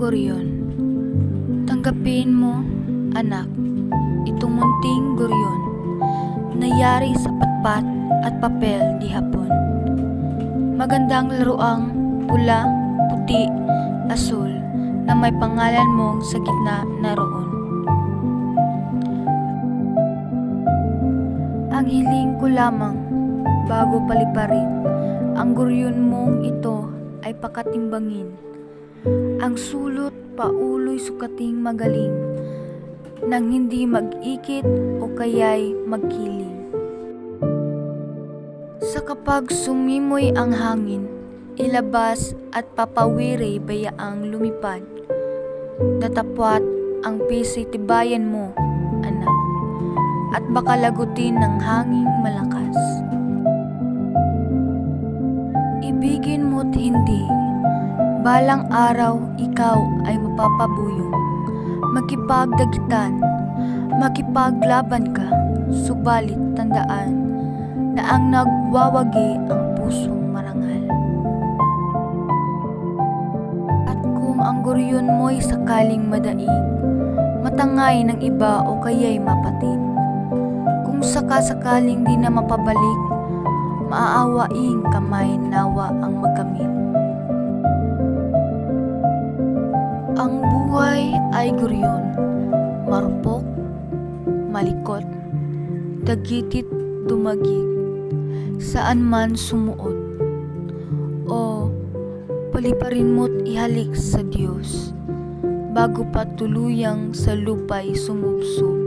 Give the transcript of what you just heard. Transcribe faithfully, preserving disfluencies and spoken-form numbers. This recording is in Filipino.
guryon. Tanggapin mo, anak, itong munting guryon na yari sa patpat at papel di hapon. Magandang laruang pula, puti, asul na may pangalan mong sa gitna na roon. Ang hiling ko lamang bago paliparin ang guryon mong ito ay pakatimbangin. Ang sulot pauloy sukating magaling nang hindi mag-ikit o kaya'y magkiling. Sa kapag sumimoy ang hangin, ilabas at papawiri bayaang lumipad. Datapwat ang pisay tibayan mo, anak, at baka lagutin ng hanging malakas. Ibigin mo't hindi, balang araw ikaw ay mapapabuyong. Makipagdagitan, makipaglaban ka, subalit tandaan na ang nagwawagi ang pusong marangal. At kung ang guryon mo'y sakaling madaig, matangay ng iba o kaya'y mapatid. Kung sakasakaling di na mapabalik, maaawaing kamay nawa ang magkamit. Ang buhay ay guryon, marupok, malikot, dagitit dumagit, saan man sumuot. O paliparin mo't ihalik sa Diyos, bago pa tuluyang sa lupa'y sumubsob.